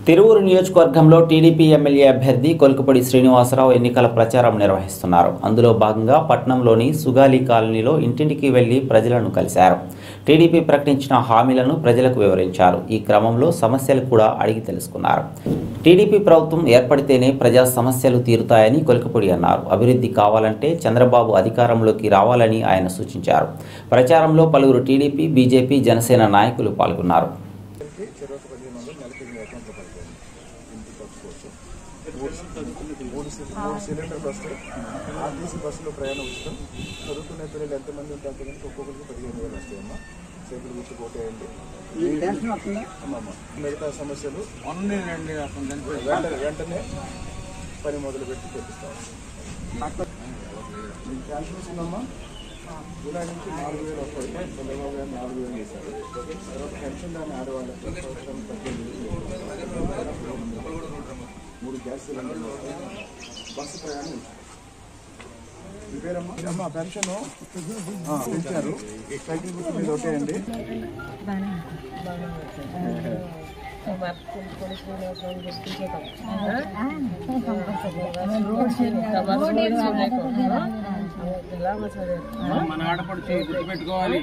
తిరువూరు నియోజకవర్గంలో TDP MLA అభ్యర్థి కొల్కపూడి శ్రీనివాసరావు ఎన్నికల ప్రచారం నిర్వహిస్తున్నారు. అందులో భాగంగా పట్టణంలోని సుగాలి కాలనీలో ఇంటింటికి వెళ్లి ప్రజలను కలిశారు. టీడీపీ ప్రకటించిన హామీలను ప్రజలకు వివరించారు. ఈ క్రమంలో సమస్యలు కూడా అడిగి తెలుసుకున్నారు. టీడీపీ ప్రభుత్వం ఏర్పడితేనే ప్రజా సమస్యలు తీరుతాయని కొల్కపూడి అన్నారు. అభివృద్ధి కావాలంటే చంద్రబాబు అధికారంలోకి రావాలని ఆయన సూచించారు. ప్రచారంలో పలువురు టీడీపీ, బీజేపీ, జనసేన నాయకులు పాల్గొన్నారు. మూడు సిలిండర్ బస్సు ఆర్టీసీ బస్సులో ప్రయాణం ఉచితం. చదువుకునే పిల్లలు ఎంతమంది ఉంటే అంతమందికి ఒక్కొక్కరికి 15,000 వస్తాయమ్మా. చేతులు గుర్తు పోతాయండి అమ్మమ్మ. మిగతా సమస్యలు వెంటనే పని మొదలుపెట్టి తెప్పిస్తాం. మీకు క్యాల్కులేషన్ అమ్మా జూలై నుంచి 4,000 వస్తాయి. చంద్రబాబు గారు 4,000 చేశారు. తర్వాత పెన్షన్ దాన్ని ఆడవాళ్ళకి 3 గ్యాస్ సిలిండర్లు వస్తాయి. బస్సు ప్రయాణం మీ పేరమ్మా పెన్షన్ పెంచారు. సైకిల్ గుర్తు మీద ఓకే అండి. మన ఆడపడితే గుర్తుపెట్టుకోవాలి.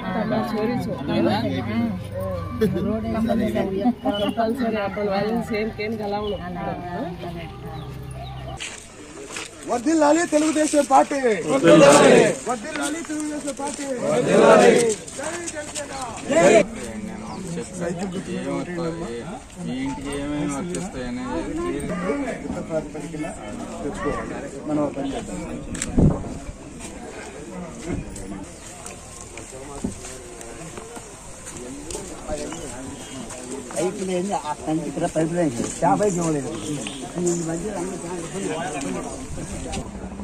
వర్ధిల్లాలి తెలుగుదేశం పార్టీ, వర్ధిల్లాలి తెలుగుదేశం పార్టీ. ఇంటికి ఏమేమి వచ్చేస్తాయని ప్రాతిపదికన తెచ్చుకోవాలి. మనం పని చేద్దాం. పైపు లేని ఆ కంటి ఇక్కడ పైపు లేని 50 ఇవ్వలేదు. ఈ మధ్య